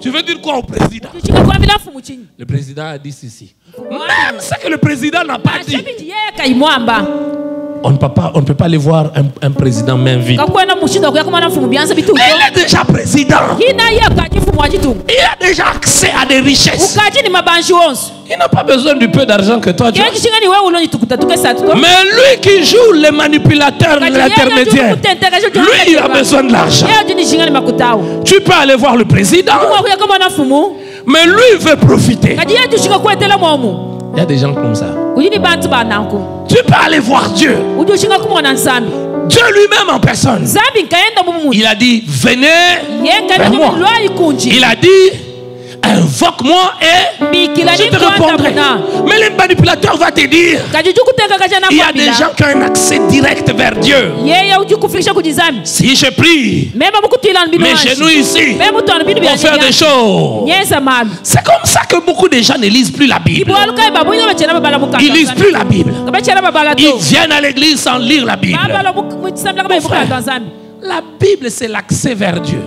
Tu veux dire quoi au président? Le président a dit ceci. Même ce que le président n'a pas dit. On ne peut pas aller voir un président main vide. Il est déjà président. Il a déjà accès à des richesses. Il n'a pas besoin du peu d'argent que toi tu as. Mais lui qui joue les manipulateurs, l'intermédiaire, lui il a besoin de l'argent. Tu peux aller voir le président, mais lui il veut profiter. Il y a des gens comme ça. Tu peux aller voir Dieu. Dieu lui-même en personne. Il a dit, venez vers moi. Il a dit, invoque-moi et je te répondrai. Mais les manipulateurs vont te dire, il y a des gens qui ont un accès direct vers Dieu. Si je prie, mes genoux ici vont faire des choses. C'est comme ça que beaucoup de gens ne lisent plus la Bible. Ils lisent plus la Bible. Ils viennent à l'église sans lire la Bible. Mon frère, la Bible c'est l'accès vers Dieu.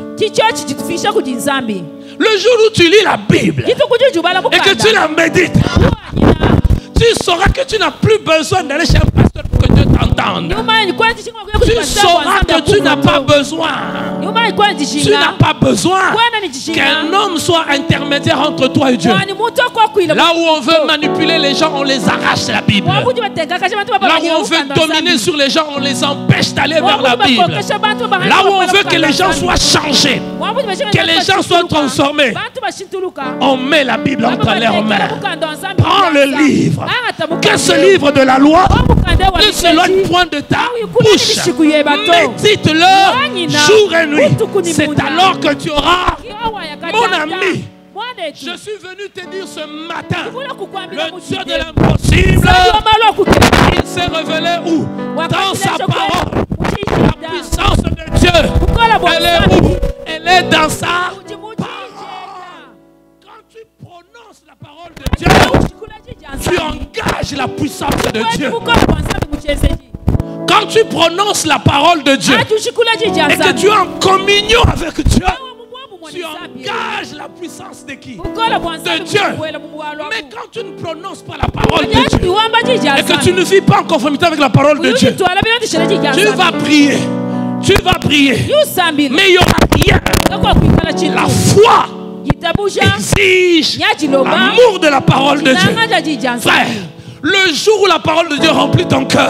Le jour où tu lis la Bible et que tu la médites, tu sauras que tu n'as plus besoin d'aller chez un pasteur pour que Dieu t'entende. Tu sauras que tu n'as pas besoin. Tu n'as pas besoin qu'un homme soit intermédiaire entre toi et Dieu. Là où on veut manipuler les gens, on les arrache la Bible. Là où on veut dominer sur les gens, on les empêche d'aller vers la Bible. Là où on veut que les gens soient changés, que les gens soient transformés, on met la Bible entre leurs mains. Prends le livre. Que ce livre de la loi ne s'éloigne point de ta bouche. Médite-le jour et nuit. C'est alors que tu auras, mon ami. Je suis venu te dire ce matin, le Dieu de l'impossible, il s'est révélé où? Dans sa parole. La puissance de Dieu, elle est où? Elle est dans sa parole. Quand tu prononces la parole de Dieu, tu engages la puissance de Dieu. Quand tu prononces la parole de Dieu et que tu es en communion avec Dieu, tu engages la puissance de qui? De Dieu. Mais quand tu ne prononces pas la parole de Dieu et que tu ne vis pas en conformité avec la parole de Dieu, tu vas prier. Tu vas prier. Mais il n'y aura rien. La foi exige l'amour de la parole de Dieu. Frère, le jour où la parole de Dieu remplit ton cœur,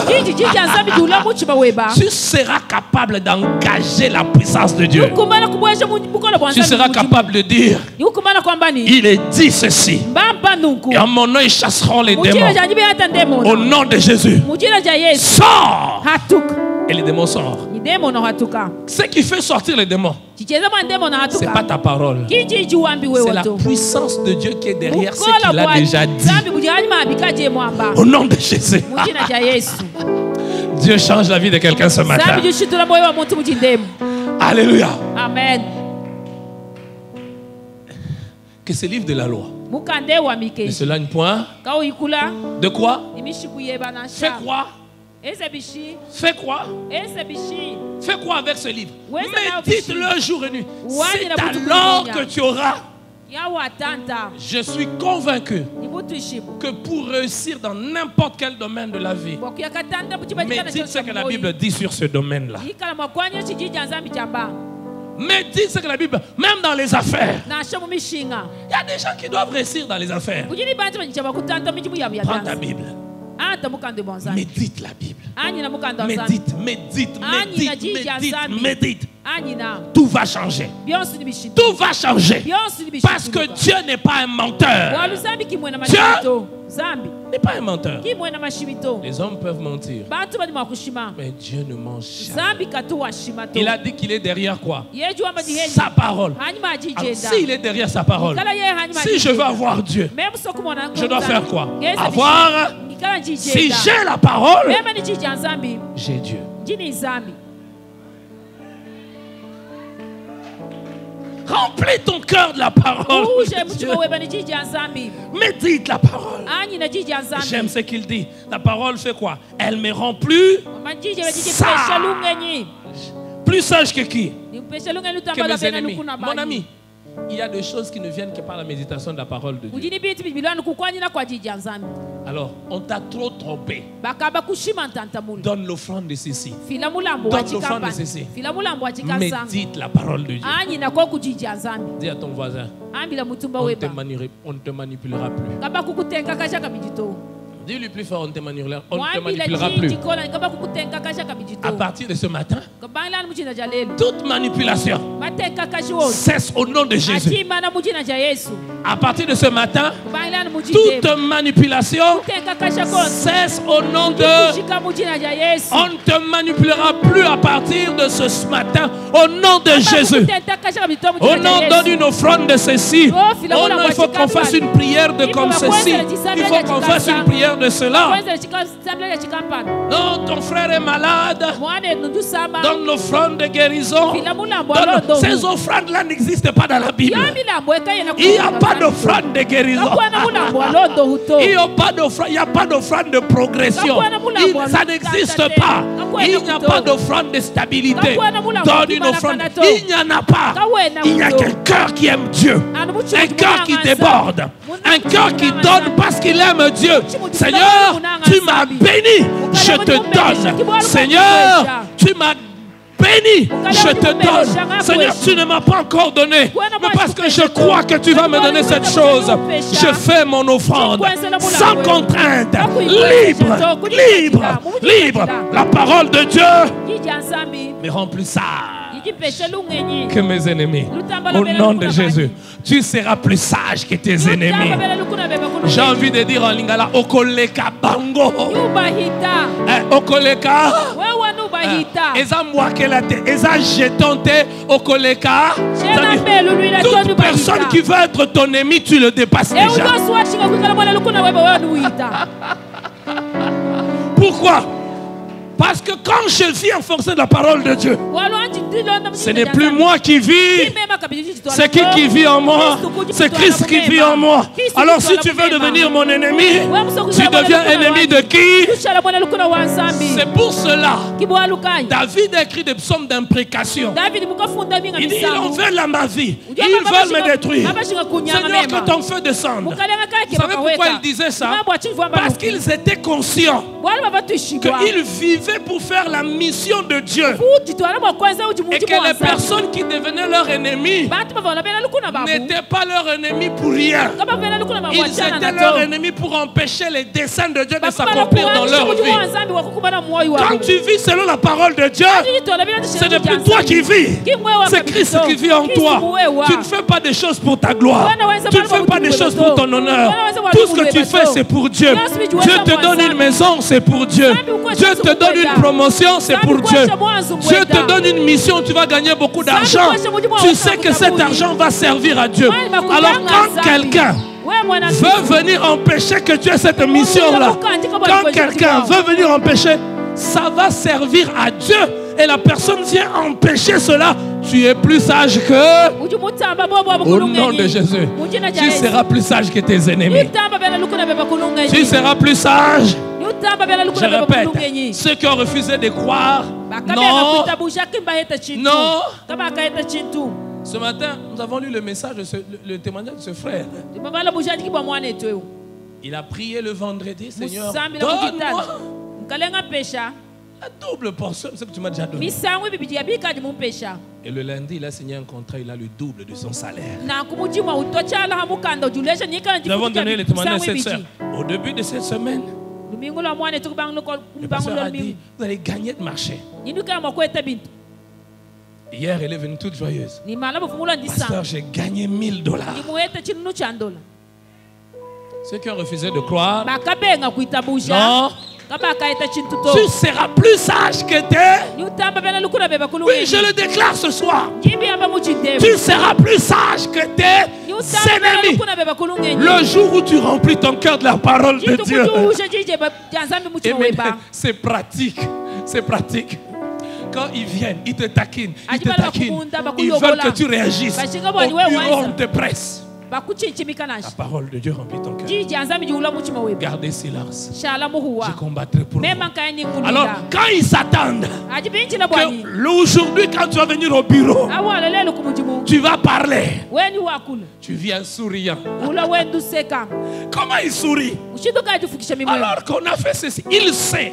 tu seras capable d'engager la puissance de Dieu. Tu seras capable de dire, il est dit ceci. Et en mon nom, ils chasseront les démons. Au nom de Jésus. Sors. Et les démons sortent. Ce qui fait sortir les démons, ce n'est pas ta parole. C'est la puissance de Dieu qui est derrière ce qu'il a déjà dit. Au nom de Jésus. Dieu change la vie de quelqu'un ce matin. Alléluia. Amen. Que ce livre de la loi ne s'éloigne point. De quoi? Fais quoi? Fais quoi? Fais quoi avec ce livre? Médite-le jour et nuit. C'est alors que tu auras. Je suis convaincu que pour réussir dans n'importe quel domaine de la vie, médite ce que la Bible dit sur ce domaine-là. Médite ce que la Bible, même dans les affaires. Il y a des gens qui doivent réussir dans les affaires. Prends ta Bible. Médite la Bible. Médite. Tout va changer. Tout va changer. Parce que Dieu n'est pas un menteur. Dieu n'est pas un menteur. Les hommes peuvent mentir, mais Dieu ne ment jamais. Il a dit qu'il est derrière quoi? Sa parole. Alors, s'il est derrière sa parole, si je veux avoir Dieu, je dois faire quoi? Avoir. Si j'ai la parole, j'ai Dieu. Remplis ton cœur de la parole. Médite la parole. J'aime ce qu'il dit. La parole fait quoi? Elle me rend plus sage. Plus sage que qui? Que mes ennemis. Mon ami, Il y a des choses qui ne viennent que par la méditation de la parole de Dieu. Alors, on t'a trop trompé. Donne l'offrande de ceci. Donne l'offrande de ceci. Médite la parole de Dieu. Dis à ton voisin, on ne te manipulera plus. Dis-lui plus fort, on ne te manipulera plus. À partir de ce matin, toute manipulation cesse au nom de Jésus. À partir de ce matin, toute manipulation cesse au nom de... On ne te manipulera plus à partir de ce matin au nom de Jésus. Au nom, donne une offrande de ceci. Oh non, il faut qu'on fasse une prière de comme ceci. Il faut qu'on fasse une prière de cela. Non, ton frère est malade. Donne l'offrande de guérison. Ces offrandes-là n'existent pas dans la Bible. Il n'y a pas d'offrande de guérison. Il n'y a pas d'offrande de progression. Ça n'existe pas. Il n'y a pas d'offrande de stabilité. Donne une offrande. Il n'y en a pas. Il n'y a qu'un cœur qui aime Dieu. Un cœur qui déborde. Un cœur qui donne parce qu'il aime Dieu. Seigneur, tu m'as béni, je te donne. Seigneur, tu m'as béni, je te donne. Seigneur, tu ne m'as pas encore donné, mais parce que je crois que tu vas me donner cette chose, je fais mon offrande sans contrainte, libre, libre, libre. La parole de Dieu me rend plus sage que mes ennemis. Au nom de Jésus, tu seras plus sage que tes ennemis. J'ai envie de dire en lingala, okoleka bango, okoleka, eza mwakela te, eza jeton te, okoleka. Toute personne qui veut être ton ennemi, tu le dépasses déjà. Pourquoi? Parce que quand je vis en fonction de la parole de Dieu, ce n'est plus moi qui vis, c'est qui vit en moi, c'est Christ qui vit en moi. Alors si tu veux devenir mon ennemi, tu deviens ennemi de qui? C'est pour cela David a écrit des psaumes d'imprécation. Il dit, ils en veulent à ma vie, ils veulent me détruire. Seigneur, que ton feu descende. Vous savez pourquoi il disait ça? Parce qu'ils étaient conscients qu'ils vivaient pour faire la mission de Dieu et que les personnes qui devenaient leurs ennemis n'étaient pas leurs ennemis pour rien. Ils étaient leurs ennemis pour empêcher les desseins de Dieu de s'accomplir dans leur vie. Quand tu vis selon la parole de Dieu, ce n'est plus toi qui vis, c'est Christ qui vit en toi. Tu ne fais pas des choses pour ta gloire, tu ne fais pas des choses pour ton honneur. Tout ce que tu fais, c'est pour Dieu. Dieu te donne une maison, c'est pour Dieu. Dieu te donne une promotion, c'est pour Dieu. Dieu te donne une mission, tu vas gagner beaucoup d'argent. Tu sais que cet argent va servir à Dieu. Alors quand quelqu'un veut venir empêcher que tu aies cette mission-là, quand quelqu'un veut venir empêcher, ça va servir à Dieu. Et la personne vient empêcher cela, tu es plus sage que... Au nom de Jésus, tu seras plus sage que tes ennemis. Tu seras plus sage. Je répète, ceux qui ont refusé de croire, non, non. Ce matin, nous avons lu le message, le témoignage de ce frère. Il a prié le vendredi, Seigneur, donne-moi la double portion, c'est ce que tu m'as déjà donné. Et le lundi, il a signé un contrat, il a le double de son salaire. Nous avons donné le témoignage de cette sœur. Au début de cette semaine, le pasteur a dit, vous allez gagner de marché. Hier, elle est venue toute joyeuse. Pasteur, j'ai gagné $1000. Ceux qui ont refusé de croire, non. Tu seras plus sage que tes... Oui, je le déclare ce soir. Tu seras plus sage que tes ennemis. Le jour où tu remplis ton cœur de la parole de Dieu. C'est pratique. C'est pratique. Quand ils viennent, ils te taquinent. Ils veulent que tu réagisses. Au bureau, on te presse. La parole de Dieu remplit ton cœur. Gardez silence. Je combattrai pour vous. Alors, quand ils s'attendent que aujourd'hui, quand tu vas venir au bureau, tu vas parler. Tu viens souriant. Comment il sourit? Alors qu'on a fait ceci, il sait.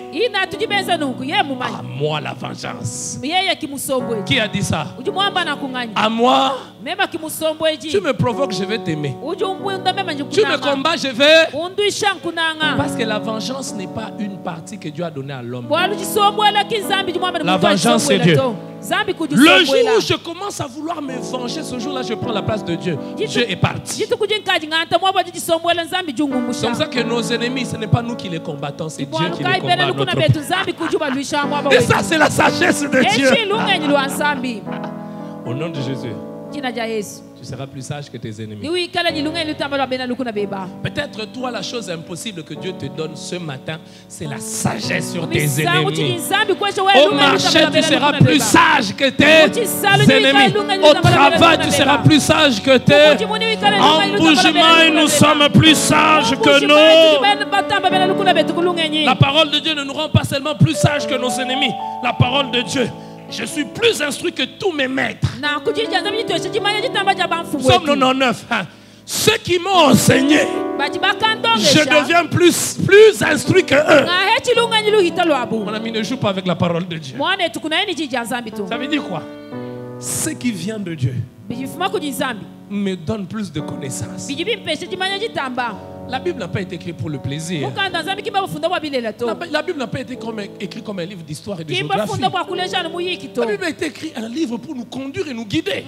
À moi la vengeance. Qui a dit ça? À moi. Tu me provoques, je vais t'aimer. Tu me combats, je vais. Parce que la vengeance n'est pas une partie que Dieu a donnée à l'homme. La vengeance, c'est Dieu. Le jour où je commence à vouloir me venger, ce jour-là, je prends la place de Dieu. Dieu est parti. C'est comme ça que nos ennemis, ce n'est pas nous qui les combattons, c'est Dieu qui les combat. Et ça, c'est la sagesse de Dieu. Au nom de Jésus. Tu seras plus sage que tes ennemis. Peut-être toi, la chose impossible que Dieu te donne ce matin, c'est la sagesse sur tes ennemis. Au marché, tu seras plus sage que tes ennemis. Au travail, tu seras plus sage que tes engagements. Nous sommes plus sages que nous. La parole de Dieu ne nous rend pas seulement plus sages que nos ennemis. La parole de Dieu. Je suis plus instruit que tous mes maîtres. Psaume 99. Ceux qui m'ont enseigné, je deviens plus instruit que eux. Mon ami, ne joue pas avec la parole de Dieu. Ça veut dire quoi? Ce qui vient de Dieu me donne plus de connaissances. La Bible n'a pas été écrite pour le plaisir. La Bible n'a pas été écrite comme un livre d'histoire et de géographie. La Bible a été écrite un livre pour nous conduire et nous guider.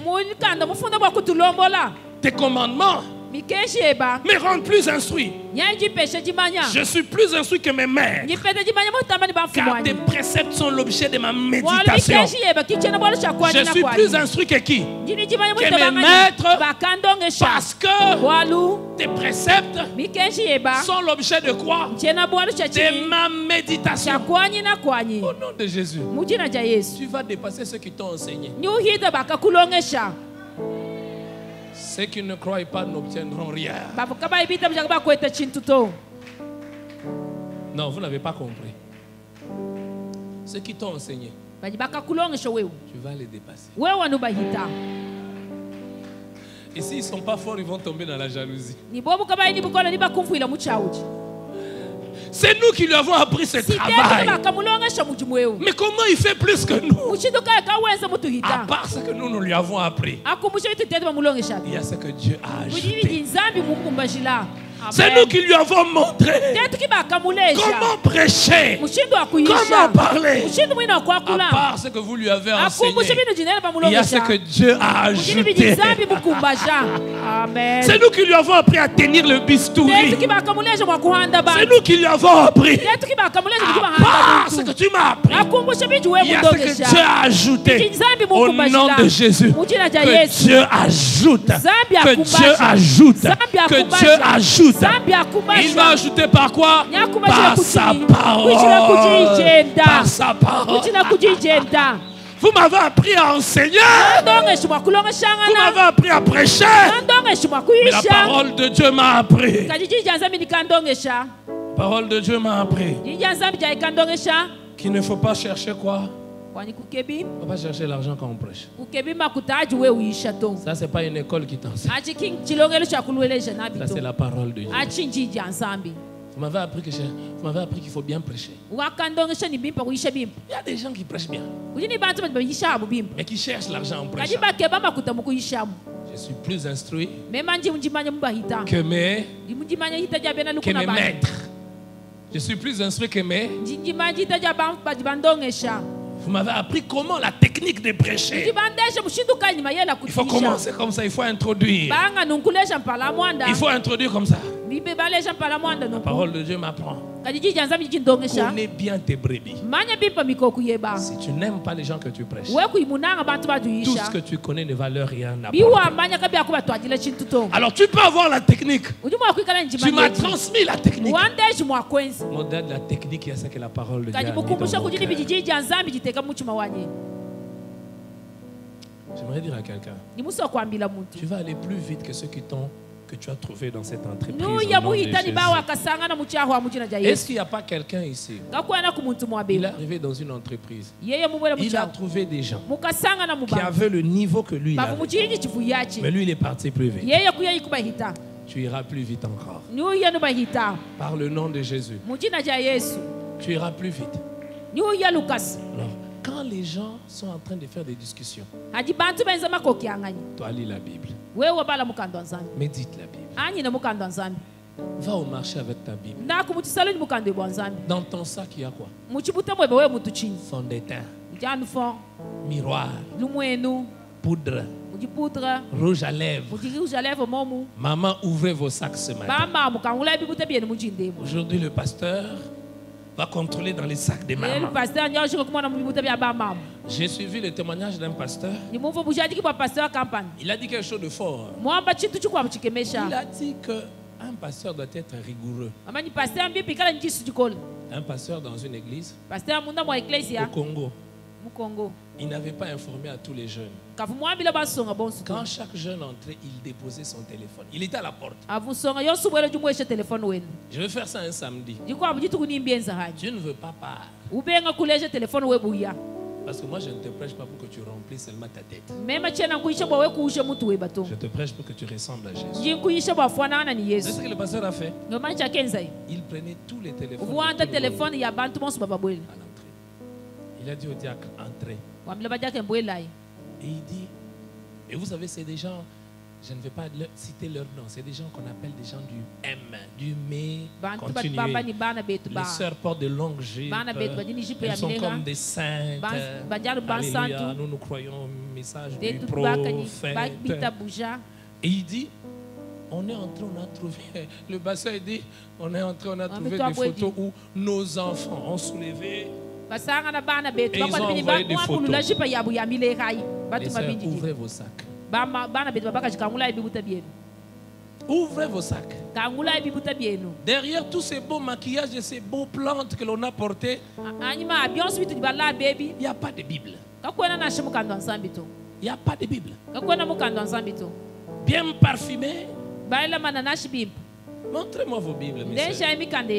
Tes commandements me rendent plus instruit. Je suis plus instruit que mes mères. Car tes préceptes sont l'objet de ma méditation. Je suis plus instruit que qui? Que mes maîtres. Parce que tes préceptes sont l'objet de quoi? De ma méditation. Au nom de Jésus, tu vas dépasser ceux qui t'ont enseigné. Ceux qui ne croient pas n'obtiendront rien. Non, vous n'avez pas compris. Ceux qui t'ont enseigné, tu vas les dépasser. Et s'ils ne sont pas forts, ils vont tomber dans la jalousie. C'est nous qui lui avons appris ce travail. Mais comment il fait plus que nous? À part ce que nous lui avons appris, il y a ce que Dieu a ajouté. C'est nous qui lui avons montré comment prêcher, comment parler. À part ce que vous lui avez enseigné, il y a ce que Dieu a ajouté. C'est nous qui lui avons appris à tenir le bistouri. C'est nous qui lui avons appris. À part ce que tu m'as appris, il y a ce que Dieu a ajouté. Au nom de Jésus, que Dieu ajoute, que Dieu ajoute, que Dieu ajoute. Il va ajouter par quoi? Par sa parole. Par sa parole. Vous m'avez appris à enseigner. Vous m'avez appris à prêcher. Mais la parole de Dieu m'a appris. La parole de Dieu m'a appris qu'il ne faut pas chercher quoi? Il ne faut pas chercher l'argent quand on prêche. Ça, ce n'est pas une école qui t'enseigne. Ça, c'est la parole de Dieu. Vous m'avez appris qu'il faut bien prêcher. Il y a des gens qui prêchent bien, mais qui cherchent l'argent en prêchant. Je suis plus instruit que mes maîtres. Je suis plus instruit que mes... Vous m'avez appris comment la technique de prêcher. Il faut commencer comme ça, il faut introduire. Il faut introduire comme ça. La parole de Dieu m'apprend. Connais bien tes brebis. Si tu n'aimes pas les gens que tu prêches, tout ce que tu connais ne valeur rien à part. Alors tu peux avoir la technique. Tu m'as transmis la technique. Au-delà de la technique, il y a ce que la parole de Dieu a mis dans mon cœur. J'aimerais dire à quelqu'un, tu vas aller plus vite que ceux que que tu as trouvé dans cette entreprise au nom de Jésus. Est-ce qu'il n'y a pas quelqu'un ici? Il est arrivé dans une entreprise. Il a trouvé des gens qui avaient le niveau que lui il avait. Mais lui, il est parti plus vite. Tu iras plus vite encore. Par le nom de Jésus. Tu iras plus vite. Alors, quand les gens sont en train de faire des discussions, toi lis la Bible. Médite la Bible. Va au marché avec ta Bible. Dans ton sac, il y a quoi? Fond de teint, miroir, poudre, rouge à lèvres. Maman, ouvrez vos sacs ce matin. Aujourd'hui, le pasteur va contrôler dans les sacs des mamans. J'ai suivi le témoignage d'un pasteur. Il a dit quelque chose de fort. Il a dit qu'un pasteur doit être rigoureux. Un pasteur dans une église au Congo, il n'avait pas informé à tous les jeunes. Quand chaque jeune entrait, il déposait son téléphone. Il était à la porte. Je vais faire ça un samedi. Tu ne veux pas part. Parce que moi, je ne te prêche pas pour que tu remplisses seulement ta tête. Je te prêche pour que tu ressembles à Jésus. C'est ce que le pasteur a fait. Il prenait tous les téléphones à l'entrée. Il a dit au diacre, entrez. Et il dit, et vous savez, c'est des gens, je ne vais pas citer leur nom, c'est des gens qu'on appelle des gens du M, du mais, continuez. Les sœurs portent de longues jupes, elles sont comme des saintes. Alléluia, nous croyons au message du prophète. Et il dit, on est entré, on a trouvé, le pasteur dit, on est entré, on a trouvé des photos où nos enfants ont soulevé. Et ils ont envoyé des photos. Les sœurs, ouvrez vos sacs. Ouvrez vos sacs. Derrière tous ces beaux maquillages et ces beaux plantes que l'on a portés, il n'y a pas de Bible. Il n'y a pas de Bible. Bien parfumé. Montrez-moi vos Bibles, mes sœurs.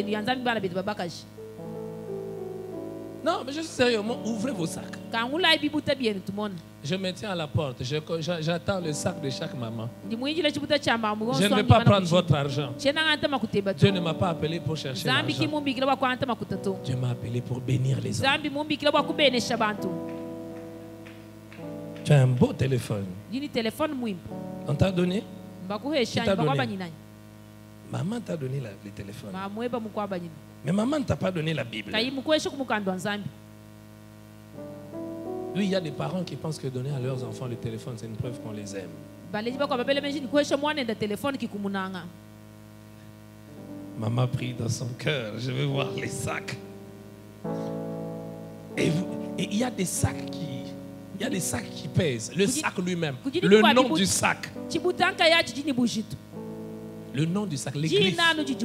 Non, mais je suis sérieux, ouvrez vos sacs. Je me tiens à la porte, j'attends le sac de chaque maman. Je ne vais pas prendre votre argent. Dieu ne m'a pas appelé pour chercher l'argent. Dieu m'a appelé pour bénir les hommes. Tu as un beau téléphone. On t'a donné? Qui t'a donné? Maman t'a donné le téléphone. Mais maman ne t'a pas donné la Bible. Oui, il y a des parents qui pensent que donner à leurs enfants le téléphone, c'est une preuve qu'on les aime. Maman prie dans son cœur, je vais voir les sacs. Et il y a des sacs qui pèsent. Le sac lui-même, le nom du sac. Le nom du sac, les griffes.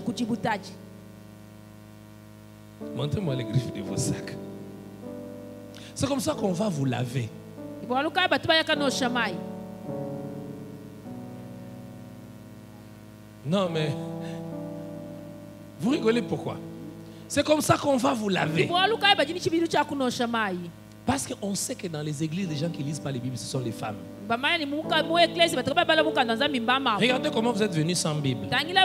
Montrez-moi les griffes de vos sacs. C'est comme ça qu'on va vous laver. Non, mais vous rigolez pourquoi? C'est comme ça qu'on va vous laver. Parce qu'on sait que dans les églises, les gens qui ne lisent pas les Bibles, ce sont les femmes. Regardez comment vous êtes venus sans Bible.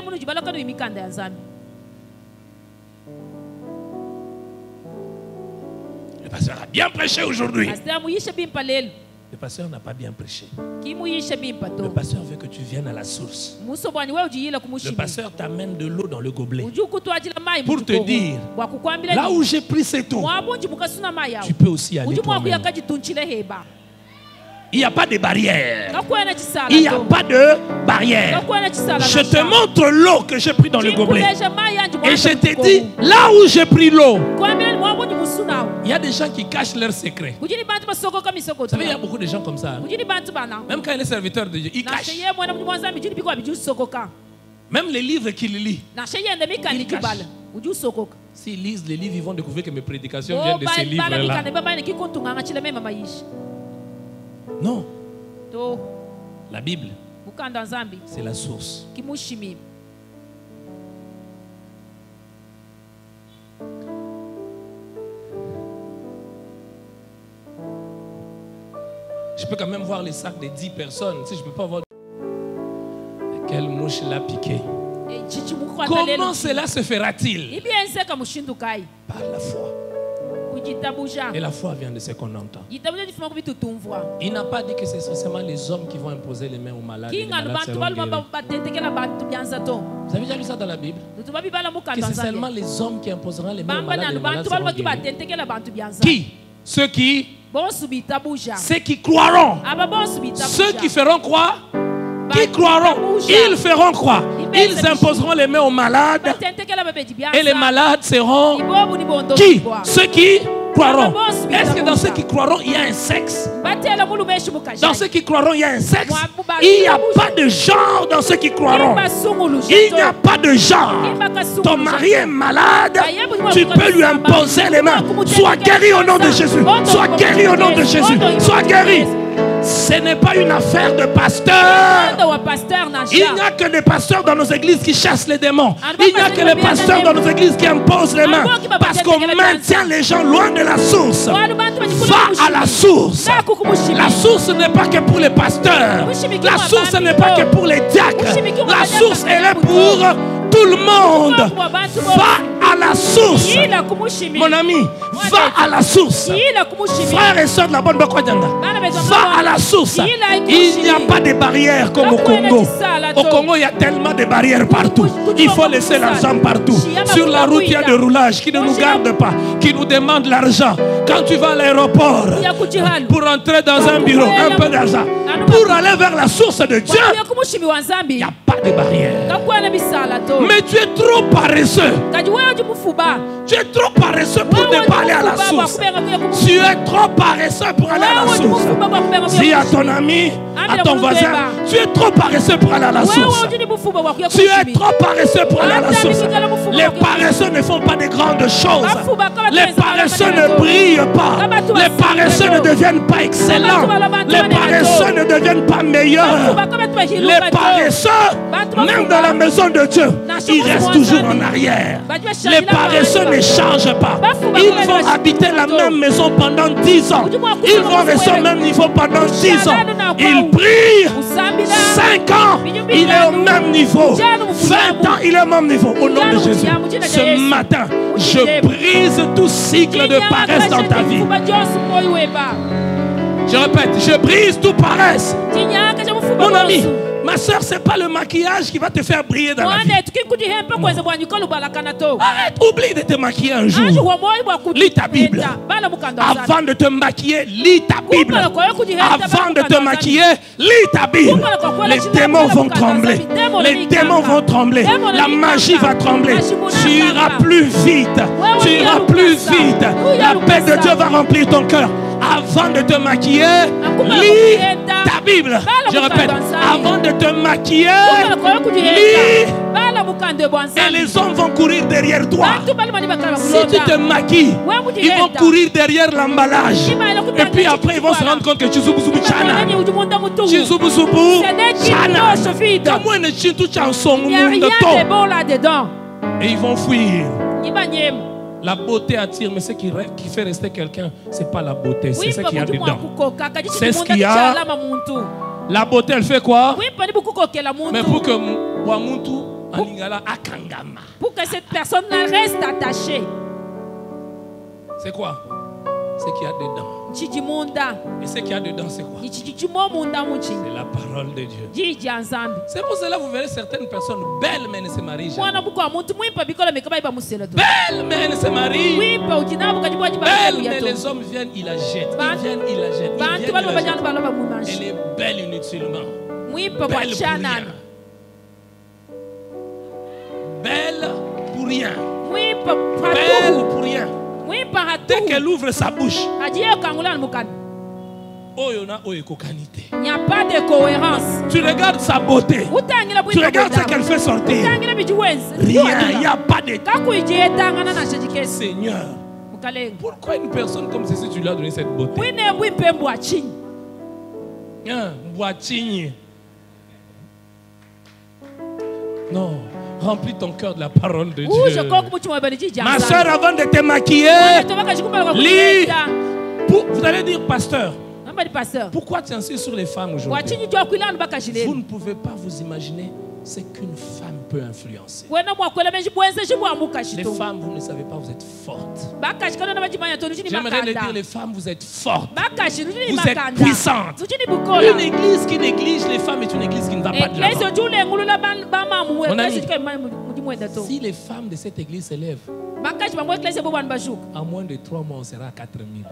Le pasteur a bien prêché aujourd'hui. Le pasteur n'a pas bien prêché. Le pasteur veut que tu viennes à la source. Le pasteur t'amène de l'eau dans le gobelet pour te dire, là où j'ai pris cette eau, tu peux aussi aller toi-même. Il n'y a pas de barrière. Il n'y a pas de barrière. Je te montre l'eau que j'ai pris dans le gobelet. Et je te dis, là où j'ai pris l'eau, il y a des gens qui cachent leurs secrets. Vous savez, il y a beaucoup de gens comme ça. Même quand il est serviteur de Dieu, il cache. Même les livres qu'il lit, il cache. S'ils lisent les livres, ils vont découvrir que mes prédications viennent de ces livres-là. Non. La Bible, C'est la source. Je peux quand même voir les sacs des 10 personnes. Si je ne peux pas voir quelle mouche l'a piqué. Comment cela se fera-t-il? Par la foi. Et la foi vient de ce qu'on entend. Il n'a pas dit que c'est seulement les hommes qui vont imposer les mains aux malades. Et les malades seront guéris. Vous avez déjà lu ça dans la Bible? Que c'est seulement les hommes qui imposeront les mains aux malades et les malades seront guéris. Qui? Ceux qui croiront. Ceux qui feront croire. Qui croiront. Ils feront croire. Ils imposeront les mains aux malades. Et les malades seront qui? Ceux qui croiront. Est-ce que dans ceux qui croiront, il y a un sexe? Dans ceux qui croiront, il y a un sexe. Il n'y a pas de genre dans ceux qui croiront. Il n'y a pas de genre. Ton mari est malade, tu peux lui imposer les mains. Sois guéri au nom de Jésus. Sois guéri au nom de Jésus. Sois guéri. Ce n'est pas une affaire de pasteur. Il n'y a que des pasteurs dans nos églises qui chassent les démons. Il n'y a que les pasteurs dans nos églises qui imposent les mains. Parce qu'on maintient les gens loin de la source. Va à la source. La source n'est pas que pour les pasteurs. La source n'est pas que pour les diacres. La source elle est pour tout le monde. Va à la source. Mon ami, va à la source. Frères et sœurs de la bonne Bakwadjanga, va à la source. Il n'y a pas de barrières comme au Congo. Au Congo, il y a tellement de barrières partout. Il faut laisser l'argent partout. Sur la route, il y a des roulages qui ne nous gardent pas, qui nous demandent l'argent. Quand tu vas à l'aéroport, pour entrer dans un bureau, un peu d'argent. Pour aller vers la source de Dieu, il n'y a pas de barrières. Mais tu es trop paresseux. Tu es trop paresseux pour ne pas aller à la source. Tu es trop paresseux pour aller à la source. Dis à ton ami, à ton voisin, tu es trop paresseux pour aller à la source. Tu es trop paresseux pour aller à la source. Les paresseux ne font pas de grandes choses. Les paresseux ne brillent pas. Les paresseux ne deviennent pas excellents. Les paresseux ne deviennent pas meilleurs. Les paresseux, même dans la maison de Dieu, ils restent toujours en arrière. Les paresseux ne changent pas. Ils vont habiter la même maison pendant 10 ans. Ils vont rester au même niveau pendant 10 ans. Ils brillent 5 ans, il est au même niveau. 20 ans, il est au même niveau. Au nom de Jésus, ce matin, je brise tout cycle de paresse dans ta vie. Je répète, je brise tout paresse. Mon ami, ma soeur, ce n'est pas le maquillage qui va te faire briller dans la vie. Arrête, oublie de te maquiller un jour. Lis ta Bible. Avant de te maquiller, lis ta Bible. Avant de te maquiller, lis ta Bible. Les démons vont trembler. Les démons vont trembler. La magie va trembler. Tu iras plus vite. Tu iras plus vite. La paix de Dieu va remplir ton cœur. Avant de te maquiller, lis ta Bible. Je répète, avant de te maquiller, lis. Et les hommes vont courir derrière toi. Si tu te maquilles, ils vont courir derrière l'emballage. Et puis après, ils vont se rendre compte que tu zoubou chana. Tu zoubou chana. Et ils vont fuir. La beauté attire, mais ce qui fait rester quelqu'un, ce n'est pas la beauté, c'est ce qu'il y a dedans. C'est ce qu'il y a. La beauté, elle fait quoi? Mais pour que Wamuntu Alingala akangama. Pour que cette personne reste attachée. C'est quoi? Ce qu'il y a dedans. Et ce qu'il y a dedans, c'est quoi? C'est la parole de Dieu. C'est pour cela que vous verrez certaines personnes belles, mais ne se marient jamais. Belles, mais ne se marient. Belles, mais les hommes viennent, ils la jettent. Ils viennent, ils la jettent. Ils viennent, ils la jettent. Elle est belle inutilement. Belle pour rien. Belle pour rien. Belle pour rien. Dès qu'elle ouvre sa bouche, il n'y a pas de cohérence. Tu regardes sa beauté. Tu regardes ce qu'elle fait sortir. Rien, il n'y a pas de... Seigneur, pourquoi une personne comme ceci, tu lui as donné cette beauté? Non. Remplis ton cœur de la parole de Dieu. Ma soeur, avant de te maquiller, lis. Vous allez dire, pasteur, pourquoi tu insistes sur les femmes aujourd'hui? Vous ne pouvez pas vous imaginer ce qu'une femme peut influencer. Les femmes, vous ne savez pas, vous êtes fortes. J'aimerais le dire, les femmes, vous êtes fortes. Vous êtes puissantes. Une église qui néglige les femmes est une église qui ne va pas de l'avant. Mon ami, si les femmes de cette église s'élèvent, en moins de 3 mois, on sera à 4000.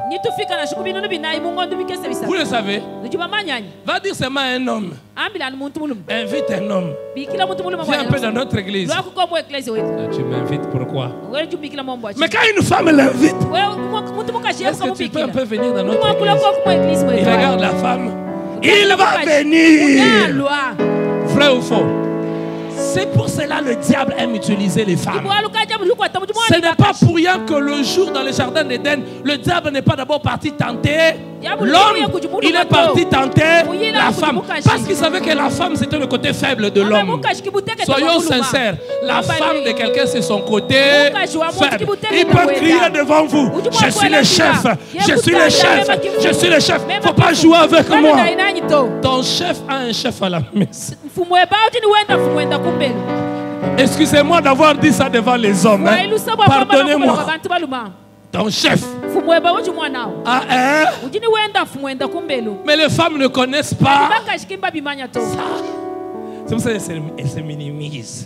Vous le savez? Va dire seulement un homme. Invite un homme. Viens un peu dans notre église. Tu m'invites pourquoi? Mais quand une femme l'invite, est-ce que tu peux un peu venir dans notre église? Il regarde la femme. Il va venir. Vrai ou faux? C'est pour cela que le diable aime utiliser les femmes. Ce n'est pas pour rien que le jour dans le jardin d'Éden, le diable n'est pas d'abord parti tenter l'homme, il est parti tenter la femme. Parce qu'il savait que la femme c'était le côté faible de l'homme. Soyons sincères, la femme de quelqu'un c'est son côté faible. Il peut crier devant vous, je suis le chef, je suis le chef, je suis le chef. Il ne faut pas jouer avec moi. Ton chef a un chef à la messe. Excusez-moi d'avoir dit ça devant les hommes. Hein. Pardonnez-moi. Ton chef. Ah, hein? Mais les femmes ne connaissent pas ça. C'est pour ça qu'elles se minimisent.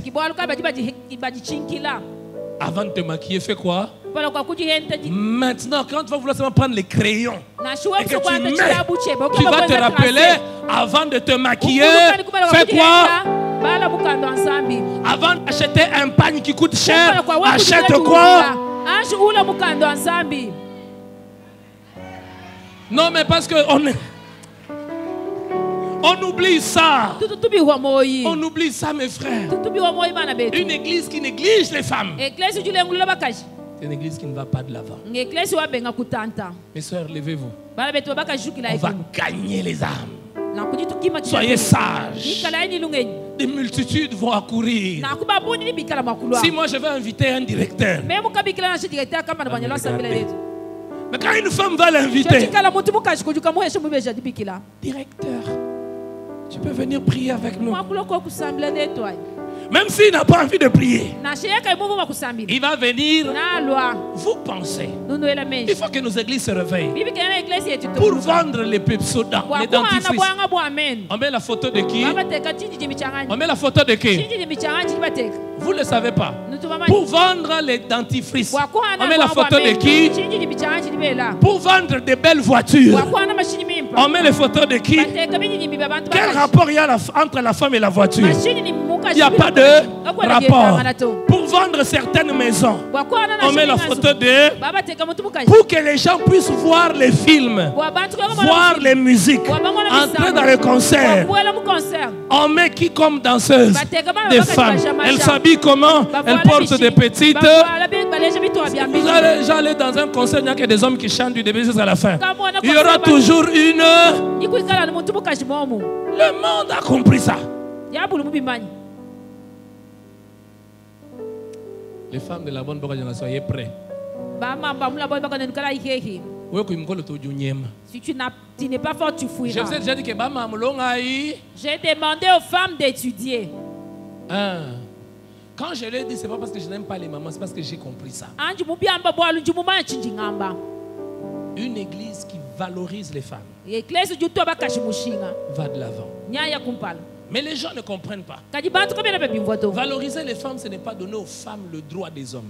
Avant de te maquiller, fais quoi? Maintenant, quand tu vas vouloir seulement prendre les crayons et que tu mets, tu vas te rappeler, avant de te maquiller, fais quoi? Avant d'acheter un pagne qui coûte cher, achète quoi? Non, mais parce qu'on oublie ça. On oublie ça, mes frères. Une église qui néglige les femmes. C'est une église qui ne va pas de l'avant. Mes soeurs, levez-vous. On va gagner les âmes. Soyez sages. Des multitudes vont accourir. Si moi je vais inviter un directeur, mais quand une femme va l'inviter, directeur, tu peux venir prier avec nous. Même s'il n'a pas envie de prier, il va venir. Vous pensez, il faut que nos églises se réveillent pour vendre les pepsodents, les dentifrices. On met la photo de qui? On met la photo de qui? Vous ne le savez pas. Pour vendre les dentifrices, on met la photo de qui? Pour vendre des belles voitures, on met les photos de qui? Quel rapport il y a entre la femme et la voiture? Il n'y a pas de rapport. Pour vendre certaines maisons, on met la photo de... Pour que les gens puissent voir les films, voir les musiques, entrer dans le concert. On met qui comme danseuse? Des femmes. Elles s'habillent comment? Elles portent des petites... Vous allez aller dans un concert, il n'y a que des hommes qui chantent du début jusqu'à la fin. Il y aura toujours une... Le monde a compris ça. Les femmes de la bonne boca, soyez prêts. Si tu n'es pas fort, tu fouilleras. J'ai demandé aux femmes d'étudier. Quand je l'ai dit, ce n'est pas parce que je n'aime pas les mamans, c'est parce que j'ai compris ça. Une église qui valorise les femmes va de l'avant. Mais les gens ne comprennent pas. Valoriser les femmes, ce n'est pas donner aux femmes le droit des hommes.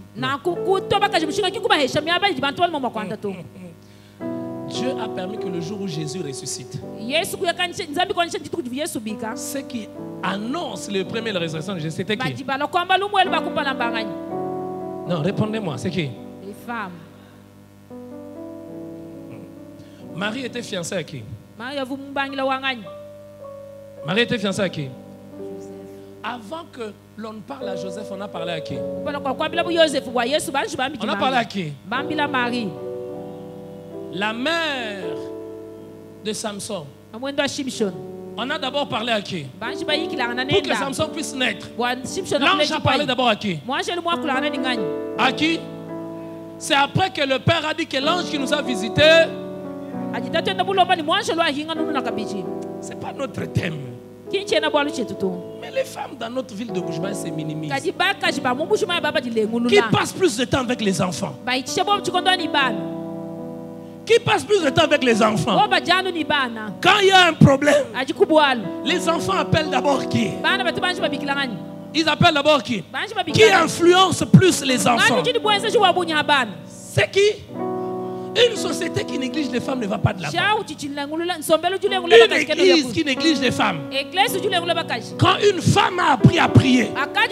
Dieu a permis que le jour où Jésus ressuscite, ceux qui annoncent le premier la résurrection de Jésus, c'était qui? Non, répondez-moi, c'est qui? Les femmes. Marie était fiancée à qui? Marie était fiancée à qui? Avant que l'on parle à Joseph, on a parlé à qui? On a parlé à qui? La mère de Samson. On a d'abord parlé à qui? Pour que Samson puisse naître. L'ange a parlé d'abord à qui? À qui? C'est après que le Père a dit que l'ange qui nous a visités, c'est pas notre thème. Mais les femmes dans notre ville de Bujumbura se minimisent. Qui passe plus de temps avec les enfants? Qui passe plus de temps avec les enfants? Quand il y a un problème, les enfants appellent d'abord qui? Ils appellent d'abord qui? Qui influence plus les enfants? C'est qui? Une société qui néglige les femmes ne va pas de l'avant. Une église qui néglige les femmes. Quand une femme a appris à prier,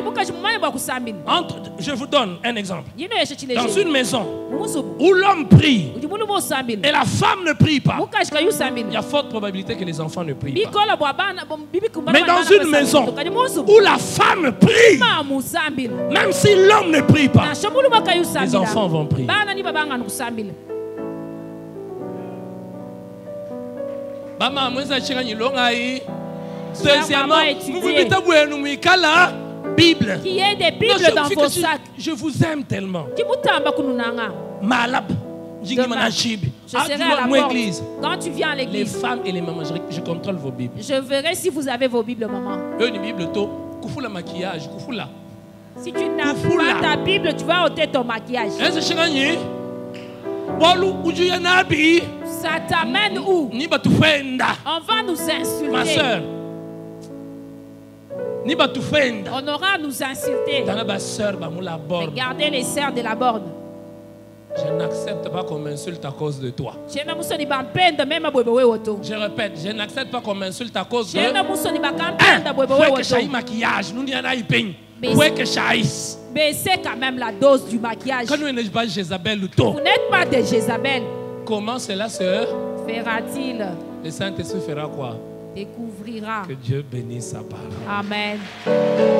je vous donne un exemple. Dans une maison où l'homme prie et la femme ne prie pas, il y a forte probabilité que les enfants ne prient pas. Mais dans une maison où la femme prie, même si l'homme ne prie pas, les enfants vont prier. Deuxièmement, Bible. Qui est des Bibles dans vos sacs. Je vous aime tellement. Malab. Je serai à la porte. Quand tu viens à l'église, les femmes et les mamans, je contrôle vos Bibles. Je verrai si vous avez vos Bibles, maman. Si tu n'as pas ta Bible, tu vas ôter ton maquillage. Ça t'amène où? On va nous insulter. Ma soeur. On aura à nous insulter. Regardez les sœurs de la borne. Je n'accepte pas qu'on m'insulte à cause de toi. Je répète, je n'accepte pas qu'on m'insulte à cause de baissez quand même la dose du maquillage. Vous n'êtes pas des Jézabel. Comment cela se fera-t-il? Le Saint-Esprit fera quoi? Découvrira. Que Dieu bénisse sa parole. Amen.